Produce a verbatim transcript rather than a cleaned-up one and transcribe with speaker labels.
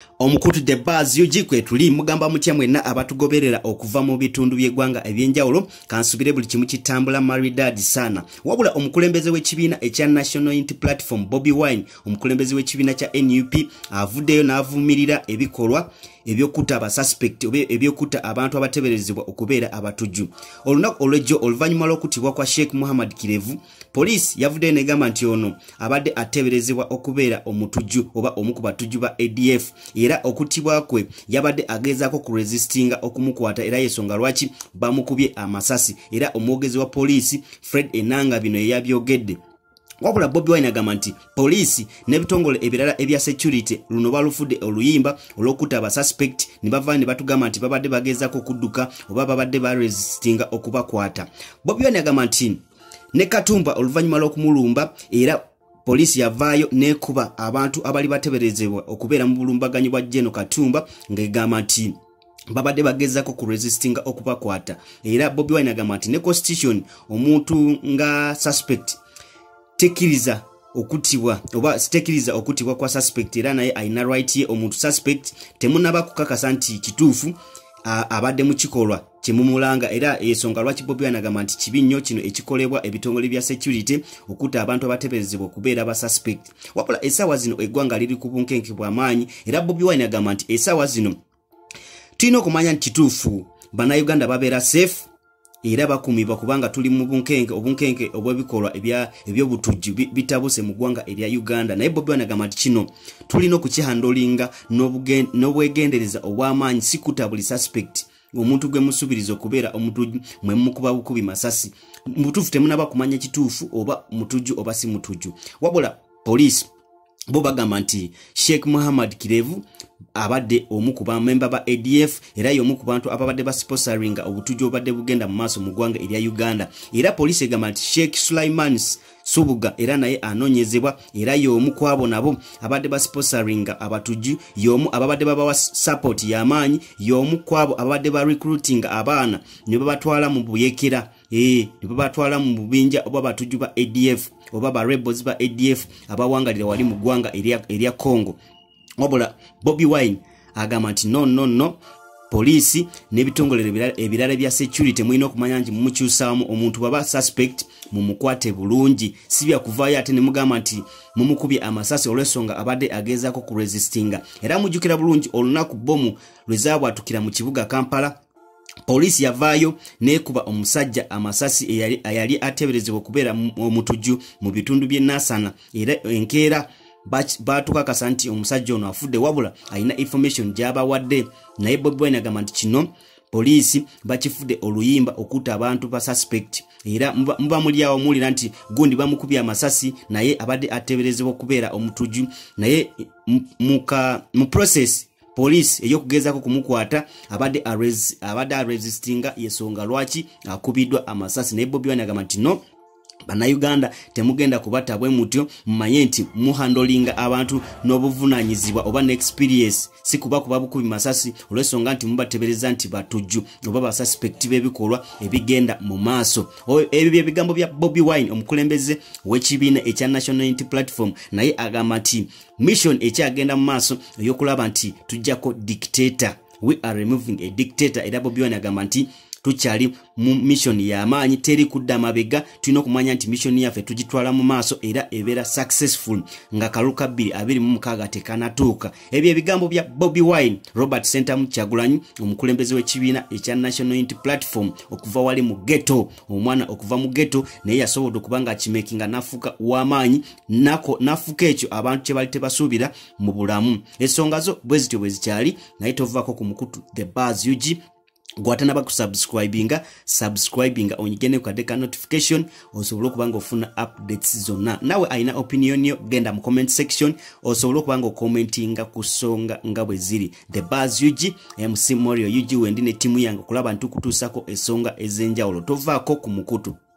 Speaker 1: Omukutu the buzz yuji kwe tuli mugamba mutya mwenna abatugoberera okuva mu bitundu by'eggwanga ebyenjawulo kansubire buli kimu kitambula maridadi sana wabula omukulembeze w'ekibiina ekya National Unity Platform Bobi Wine omukulembeze w'ekibiina kya N U P avuddeyo n'avumirira ebikolwa ebyokutta aba suspect ebyokutta abantu abateberezebwa okubeera abatujju olunaku olw'ejjo oluvannyuma lw'okuttibwa kwa Sheikh Muhammad Kirevu poliisi yavuddeyo n'egamba nti ono abadde ateberezebwa okubeera omutujju oba omu ku batujju ba A D F era okuttibwa kwe yabadde agezaako ku resistinga okumukwata era yensonga lwaki bamukubye amasasi era omwogezi wa poliisi Fred Enanga bino yabyogedde wabula Bobi Wine agamba nti poliisi n'ebitongole ebirala ebya security luno balufudde oluyimba olw'okutta aba suspect ne bava ne batugamba nti babadde bagezaako okudduka oba babadde ba resistinga okubakwata. Bobi Wine agamba nti ne Katumba oluvannyuma lw'okumulumba era poliisi yavaayo n'ekuba abantu abali bateberezebwa okubeera mu bulumbaganyi bwa General Katumba ng'egamba nti babadde bagezaako ku resistinga okubakwata era Bobi Wine agamba nti ne constitution omuntu nga suspect tekiriza okutibwa oba tekiriza okutibwa kwa suspect era naye aina right ye omuntu suspect temunaba kukakasa nti kituufu abadde mu kikolwa kimumulanga era yensonga lwaki Bobi Wine agamba nti kibi nnyo kino ekikolebwa ebitongole bya security okutta abantu abateberezebwa okubeera aba suspect wabula essaawa zino eggwanga liri ku bunkenke bw'amaanyi era Bobi Wine agamba nti essaawa zino tulina okumanya nti kituufu bannayuganda babeera safe era bakumibwa kubanga tuli mu bunkenke obunkenke obw'ebikolwa ebya ebyobutujju bitabuse mu ggwanga erya Uganda naye Bobi Wine agamba nti kino tulina okukihandolinga n'obwegendereza obw'amaanyi si kutta buli suspect omuntu gwe musubiriza okubeera omutujju mwe mukuba bukubi masasi mutuufu temunaba kumanya kituufu oba mutujju oba si mutujju wabula poliisi bo bagamba nti Sheikh Muhammad Kirevu abadde omu ku bamemba ba A D F era y'omu ku bantu ababadde basponsoringa obutujju obadde bugenda mu maaso mu ggwanga erya Uganda era poliisi egamba nti Sheikh Sulaiman Subuga era naye anoonyezebwa era y'omu ku abo nabo abadde basponsoringa abatujju y'omu ababadde babawa support y'amaanyi y'omu ku abo ababadde ba recruiting abaana ne babatwala mu buyekera eh ne babatwala mu bubinja oba batujju ba A D F oba ba rebels ba A D F abawangalira wali mu ggwanga erya erya Congo wabula Bobi Wine agamba nti no no no poliisi n'ebitongole ebirala bya security mwina okumanya nti mumukyusaamu omuntu baba suspect mumukwate bulungi si bya kuvaayo ate ne mugamba nti mumukubye amasasi olw'ensonga abadde agezaako ku resistinga era mujjukira bulungi olunaku bomu lwezaabwatukira mu kibuga Kampala poliisi yavaayo n'ekuba omusajja amasasi eyali, eyali ateberezebwa okubeera omutujju mu bitundu by'e Nasana era enkeera batukakasa nti omusajja ono afudde wabula alina information gy'abawadde naye Bobi Wine agamba nti kino poliisi bakifudde oluyimba okutta abantu ba suspect era muba mulyawo muwulira nti gundi bamukubye amasasi naye abadde ateberezebwa okubeera omutujju naye muka mu process poliisi eyokugezaako kumukwata abadde arrest abadde arrestinga yensonga lwaki akubiddwa amasasi naye Bobi Wine agamba nti no Bannayuganda temugenda kubatta bwe mutyo mmanye nti muhandolinga abantu n'obuvunanyizibwa oba ne experience si kuba kuba bukubi masasi olw'ensonga nti mubatebereza nti batujju oba ba suspect b'ebikolwa ebigenda mu maaso ebyo bye bigambo bya Bobi Wine omukulembeze w'ekibiina ekya National Unity Platform naye agamba nti mission ekyagenda mu maaso ey'okulaba nti tujjako dictator we are removing a dictator era Bobi Wine agamba nti tukyali mu mission y'amaanyi teri kudda mabega tulina okumanya nti mission yaffe tugitwala mu maaso era ebeera successful nga kaluka bbiri abiri mu mukaaga tekanatuuka ebyo ebigambo bya Bobi Wine Robert Sentamu Kyagulanyi omukulembeze w'ekibiina ekya National Unity Platform okuva wali mu ghetto omwana okuva mu ghetto naye yasobodde okubanga akimekinga nafuka w'amaanyi nako nafuka ekyo abantu kye bali tebasuubira mu bulamu ensonga zo bwe zityo bwe zikyali naye tovaako ku mukutu the buzz U G gwatana bakusubscribinga subscribinga onyigene kukadeka notification osobola okubanga ofuna updates zonna nawe aina opinion yo genda mu comment section osobola okubanga okomentinga ku ssonga nga bwe ziri the buzz U G M C Morio U G wendi ne timu yange kulaba ntukutuusako ensonga ez'enjawulo tovaako ku mukutu.